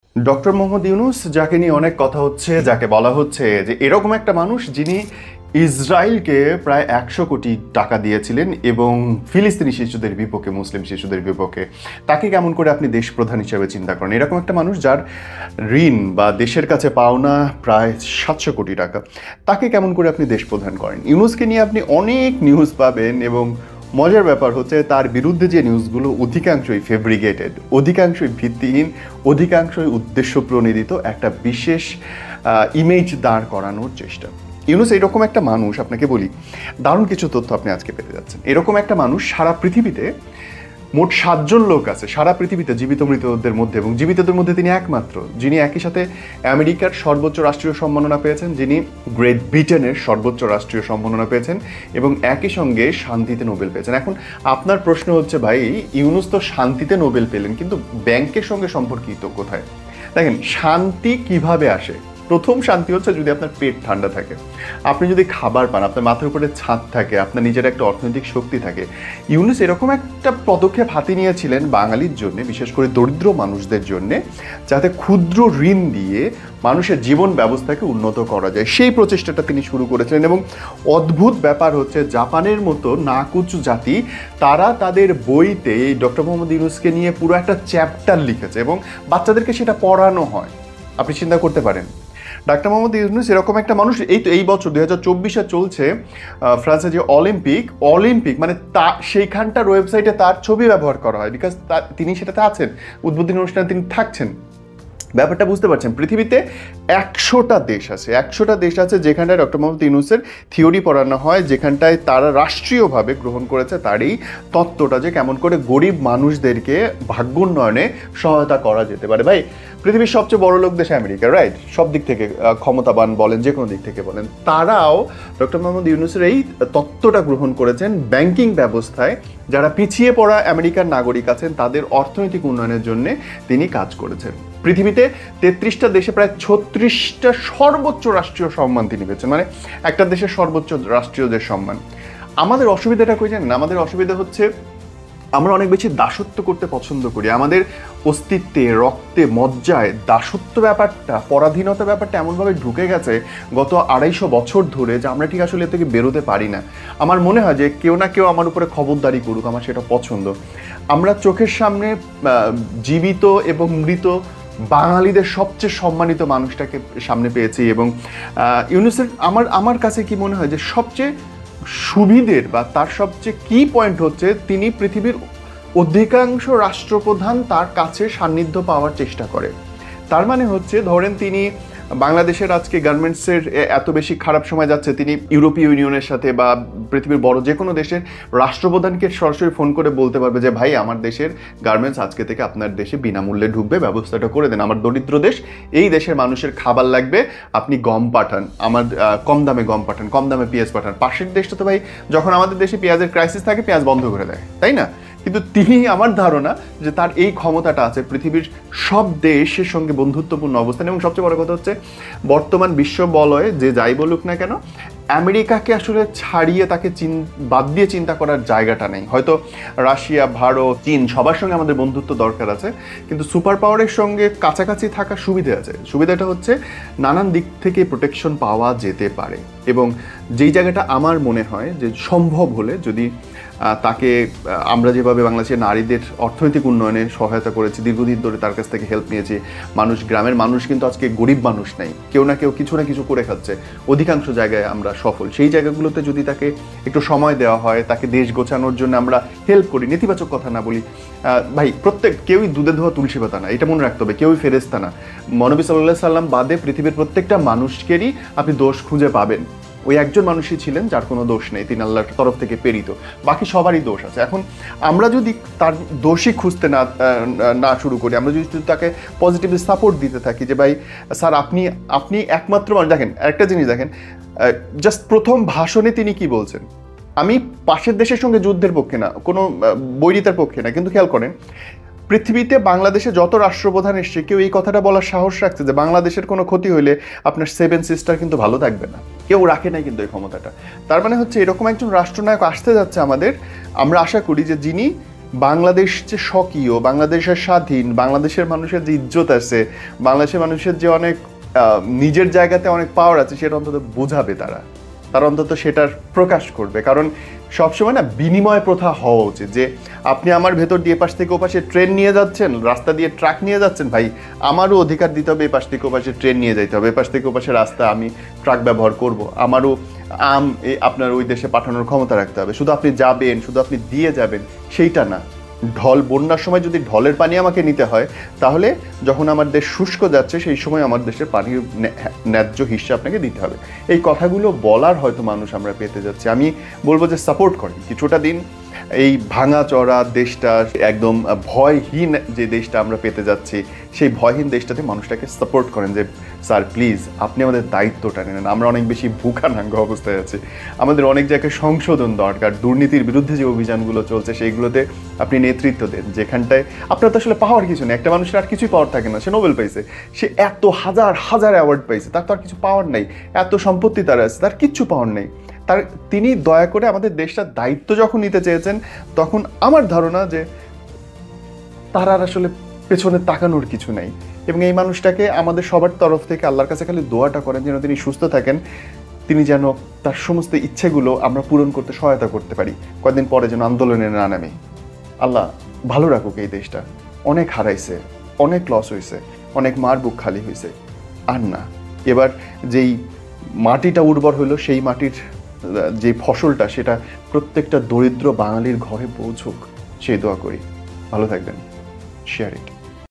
Doctor Mohammad Yunus, যাকে নিয়ে অনেক কথা হচ্ছে, যাকে বলা হচ্ছে যে এরকম একটা মানুষ যিনি ইসরায়েলকে প্রায় 100 কোটি টাকা দিয়েছিলেন এবং ফিলিস্তিনি শিশুদের বিপক্ষে, মুসলিম শিশুদের বিপক্ষে, তাকে কেমন করে আপনি দেশ প্রধান হিসেবে চিন্তা করেন? এরকম একটা মানুষ যার ঋণ বা দেশের কাছে পাওনা প্রায় 700 কোটি টাকা, তাকে কেমন করে আপনি দেশ প্রধান করেন? ইউনূসকে নিয়ে আপনি অনেক নিউজ পাবেন এবং মজার ব্যাপার হচ্ছে তার বিরুদ্ধে যে নিউজগুলো অধিকাংশই ফেব্রিকেটেড, অধিকাংশই ভিত্তিহীন, অধিকাংশই উদ্দেশ্য প্রণোদিত একটা বিশেষ ইমেজ দাঁড় করানোর চেষ্টা। ইউনূস এরকম একটা মানুষ, আপনাকে বলি, দারুণ কিছু তথ্য আপনি আজকে পেতে যাচ্ছেন। এরকম একটা মানুষ সারা পৃথিবীতে মোট 7 জন লোক আছে সারা পৃথিবীতে জীবিত মৃতদের মধ্যে, এবং জীবিতদের মধ্যে তিনি একমাত্র যিনি একই সাথে আমেরিকার সর্বোচ্চ রাষ্ট্রীয় সম্মাননা পেয়েছেন, যিনি গ্রেট ব্রিটেনের সর্বোচ্চ রাষ্ট্রীয় সম্মাননা পেয়েছেন এবং একই সঙ্গে শান্তিতে নোবেল পেয়েছেন। এখন আপনার প্রশ্ন হচ্ছে, ভাই ইউনূস তো শান্তিতে নোবেল পেলেন, কিন্তু ব্যাংকের সঙ্গে সম্পর্কিত কোথায়? দেখেন, শান্তি কিভাবে আসে? প্রথম শান্তি হচ্ছে যদি আপনার পেট ঠান্ডা থাকে, আপনি যদি খাবার পান, আপনার মাথার উপরে ছাদ থাকে, আপনার নিজের একটা অর্থনৈতিক শক্তি থাকে। ইউনূস এরকম একটা পদক্ষেপ হাতে নিয়েছিলেন বাঙালির জন্য, বিশেষ করে দরিদ্র মানুষদের জন্য, যাতে ক্ষুদ্র ঋণ দিয়ে মানুষের জীবন ব্যবস্থাকে উন্নত করা যায়। সেই প্রচেষ্টাটা তিনি শুরু করেছিলেন এবং অদ্ভুত ব্যাপার হচ্ছে জাপানের মতো নাকুচু জাতি, তারা তাদের বইতে এই ডক্টর মোহাম্মদ ইউনূসকে নিয়ে পুরো একটা চ্যাপ্টার লিখেছে এবং বাচ্চাদেরকে সেটা পড়ানো হয়। আপনি চিন্তা করতে পারেন, ডাক্তার মোহাম্মদ ইউনূস এরকম একটা মানুষ। এই বছর 2024-এ চলছে ফ্রান্সে যে অলিম্পিক মানে সেইখানটার ওয়েবসাইটে তার ছবি ব্যবহার করা হয়, বিকজ তিনি সেটাতে আছেন, উদ্বোধনী অনুষ্ঠানে তিনি থাকছেন। ব্যাপারটা বুঝতে পারছেন, পৃথিবীতে 100টা দেশ আছে যেখানটায় ডক্টর মোহাম্মদ ইউনূসের থিওরি পড়ানো হয়, যেখানটায় তারা রাষ্ট্রীয়ভাবে গ্রহণ করেছে তার এই তত্ত্বটা যে কেমন করে গরিব মানুষদেরকে ভাগ্যোন্নয়নে সহায়তা করা যেতে পারে। ভাই, পৃথিবীর সবচেয়ে বড় লোক দেশ আমেরিকা, রাইট? সব দিক থেকে ক্ষমতাবান বলেন, যে কোনো দিক থেকে বলেন, তারাও ডক্টর মোহাম্মদ ইউনূসের এই তত্ত্বটা গ্রহণ করেছেন। ব্যাংকিং ব্যবস্থায় যারা পিছিয়ে পড়া আমেরিকার নাগরিক আছেন তাদের অর্থনৈতিক উন্নয়নের জন্য তিনি কাজ করেছেন। পৃথিবীতে 33টা দেশে প্রায় 36টা সর্বোচ্চ রাষ্ট্রীয় সম্মান তিনি পেয়েছেন, মানে একটা দেশের সর্বোচ্চ রাষ্ট্রীয় যে সম্মান। আমাদের অসুবিধাটা কই জানেন? আমাদের অসুবিধা হচ্ছে আমরা অনেক বেশি দাসত্ব করতে পছন্দ করি। আমাদের অস্তিত্বে, রক্তে, মজ্জায় দাসত্ব ব্যাপারটা, পরাধীনতা ব্যাপারটা এমনভাবে ঢুকে গেছে গত 250 বছর ধরে যে আমরা ঠিক আসলে এ থেকে বেরোতে পারি না। আমার মনে হয় যে কেউ না কেউ আমার উপরে খবরদারি করুক, আমার সেটা পছন্দ। আমরা চোখের সামনে জীবিত এবং মৃত বাঙালিদের সবচেয়ে সম্মানিত মানুষটাকে সামনে পেয়েছি এবং ইউনূসের আমার কাছে কি মনে হয় যে সবচেয়ে সুবিধের বা তার সবচেয়ে কি পয়েন্ট হচ্ছে তিনি পৃথিবীর অধিকাংশ রাষ্ট্রপ্রধান তার কাছে সান্নিধ্য পাওয়ার চেষ্টা করে। তার মানে হচ্ছে, ধরেন তিনি বাংলাদেশের আজকে গার্মেন্টসের এত বেশি খারাপ সময় যাচ্ছে, তিনি ইউরোপীয় ইউনিয়নের সাথে বা পৃথিবীর বড় যে কোনো দেশের রাষ্ট্রপ্রধানকে সরাসরি ফোন করে বলতে পারবে যে ভাই, আমার দেশের গার্মেন্টস আজকে থেকে আপনার দেশে বিনামূল্যে ঢুকবে, ব্যবস্থাটা করে দেন। আমার দরিদ্র দেশ, এই দেশের মানুষের খাবার লাগবে, আপনি গম পাঠান, আমার কম দামে গম পাঠান, কম দামে পেঁয়াজ পাঠান। পাশের দেশটা তো ভাই, যখন আমাদের দেশে পেঁয়াজের ক্রাইসিস থাকে পেঁয়াজ বন্ধ করে দেয়, তাই না? কিন্তু তিনি, আমার ধারণা যে তার এই ক্ষমতাটা আছে পৃথিবীর সব দেশের সঙ্গে বন্ধুত্বপূর্ণ অবস্থান। এবং সবচেয়ে বড় কথা হচ্ছে, বর্তমান বিশ্ব বলয়ে যে যাই বলুক না কেন, আমেরিকাকে আসলে ছাড়িয়ে তাকে বাদ দিয়ে চিন্তা করার জায়গাটা নেই। হয়তো রাশিয়া, ভারত, চীন সবার সঙ্গে আমাদের বন্ধুত্ব দরকার আছে, কিন্তু সুপার পাওয়ারের সঙ্গে কাছাকাছি থাকার সুবিধা আছে। সুবিধাটা হচ্ছে নানান দিক থেকে প্রোটেকশন পাওয়া যেতে পারে। এবং যেই জায়গাটা আমার মনে হয় যে সম্ভব হলে যদি তাকে, আমরা যেভাবে বাংলাদেশের নারীদের অর্থনৈতিক উন্নয়নে সহায়তা করেছি, দীর্ঘদিন ধরে তার কাছ থেকে হেল্প নিয়েছি, গ্রামের মানুষ কিন্তু আজকে গরিব মানুষ নাই, কেউ না কেউ কিছু না কিছু করে খাচ্ছে, অধিকাংশ জায়গায় আমরা সফল। সেই জায়গাগুলোতে যদি তাকে একটু সময় দেওয়া হয়, তাকে দেশ গোছানোর জন্য আমরা হেল্প করি, নেতিবাচক কথা না বলি। ভাই, কেউই দুধে ধোয়া তুলসী পাতা না, এটা মনে রাখতে হবে, কেউই ফেরেশতা না। মহানবী সাল্লাল্লাহু সাল্লাম বাদে পৃথিবীর প্রত্যেকটা মানুষকেরই আপনি দোষ খুঁজে পাবেন। ওই একজন মানুষই ছিলেন যার কোনো দোষ নেই, তিনি আল্লাহর তরফ থেকে প্রেরিত, বাকি সবারই দোষ আছে। এখন আমরা যদি তার দোষই খুঁজতে না শুরু করি, আমরা যদি তাকে পজিটিভলি সাপোর্ট দিতে থাকি যে ভাই স্যার, আপনি একমাত্র মানুষ। দেখেন, একটা জিনিস দেখেন, জাস্ট প্রথম ভাষণে তিনি কি বলছেন, আমি পাশের দেশের সঙ্গে যুদ্ধের পক্ষে না, কোনো বৈরিতার পক্ষে না, কিন্তু খেয়াল করেন পৃথিবীতে বাংলাদেশে যত রাষ্ট্রপ্রধান এসছে কেউ এই কথাটা বলার সাহস রাখছে যে বাংলাদেশের কোনো ক্ষতি হইলে আপনার 7 সিস্টার কিন্তু ভালো থাকবে না? কেউ রাখে নাই কিন্তু এই ক্ষমতাটা। তার মানে হচ্ছে এরকম একজন রাষ্ট্রনায়ক আসতে যাচ্ছে আমাদের। আমরা আশা করি যে যিনি বাংলাদেশ যে স্বকীয়, বাংলাদেশের স্বাধীন, বাংলাদেশের মানুষের যে ইজ্জত আছে, বাংলাদেশের মানুষের যে অনেক নিজের জায়গাতে অনেক পাওয়ার আছে, সেটা অন্তত বোঝাবে তারা অন্তত সেটার প্রকাশ করবে। কারণ সবসময় না বিনিময় প্রথা হওয়া উচিত, যে আপনি আমার ভেতর দিয়ে এপাশ থেকে ওপাশে ট্রেন নিয়ে যাচ্ছেন, রাস্তা দিয়ে ট্রাক নিয়ে যাচ্ছেন, ভাই আমারও অধিকার দিতে হবে এপাশ থেকে ওপাশে ট্রেন নিয়ে যাইতে হবে, এপাশ থেকে ওপাশে রাস্তা আমি ট্রাক ব্যবহার করব, আমারও আপনার ওই দেশে পাঠানোর ক্ষমতা রাখতে হবে। শুধু আপনি যাবেন, শুধু আপনি দিয়ে যাবেন সেইটা না। বন্যার সময় যদি ঢলের পানি আমাকে নিতে হয়, তাহলে যখন আমার দেশ শুষ্ক যাচ্ছে সেই সময় আমার দেশের পানির ন্যায্য হিস্সা আপনাকে দিতে হবে। এই কথাগুলো বলার হয়তো মানুষ আমরা পেতে যাচ্ছি। আমি বলবো যে সাপোর্ট করেন কিছুটা দিন এই ভাঙা চড়া দেশটা, একদম ভয়হীন যে দেশটা আমরা পেতে যাচ্ছি, সেই ভয়হীন দেশটাতে মানুষটাকে সাপোর্ট করেন যে স্যার প্লিজ আপনি আমাদের দায়িত্বটা নেন, আমরা অনেক বেশি ভুখানাঙ্গ অবস্থায় আছি, আমাদের অনেক জায়গায় সংশোধন দরকার, দুর্নীতির বিরুদ্ধে যে অভিযানগুলো চলছে সেইগুলোতে আপনি নেতৃত্ব দেন, যেখানটায় আপনার তো আসলে পাওয়ার কিছু নেই। একটা মানুষের আর কিছুই পাওয়ার থাকে না, সে নোবেল পাইছে, সে এত হাজার হাজার অ্যাওয়ার্ড পাইছে, তার তো আর কিছু পাওয়ার নেই, এত সম্পত্তি তার আছে, তার কিচ্ছু পাওয়ার নেই। তিনি দয়া করে আমাদের দেশটার দায়িত্ব যখন নিতে চেয়েছেন, তখন আমার ধারণা যে তার আর আসলে পেছনে তাকানোর কিছু নেই। এবং এই মানুষটাকে আমাদের সবার তরফ থেকে আল্লাহর কাছে খালি দোয়াটা করেন যেন তিনি সুস্থ থাকেন, তিনি যেন তার সমস্ত ইচ্ছেগুলো আমরা পূরণ করতে সহায়তা করতে পারি, কয়েকদিন পরে যেন আন্দোলনে না নামে। আল্লাহ ভালো রাখুক এই দেশটা। অনেক হারাইছে, অনেক লস হয়েছে, অনেক মার বুক খালি হয়েছে, আর না। এবার যেই মাটিটা উর্বর হইলো, সেই মাটির যে ফসলটা, সেটা প্রত্যেকটা দরিদ্র বাঙালির ঘরে পৌঁছুক, সেই দোয়া করি। ভালো থাকবেন, শেয়ার ইট।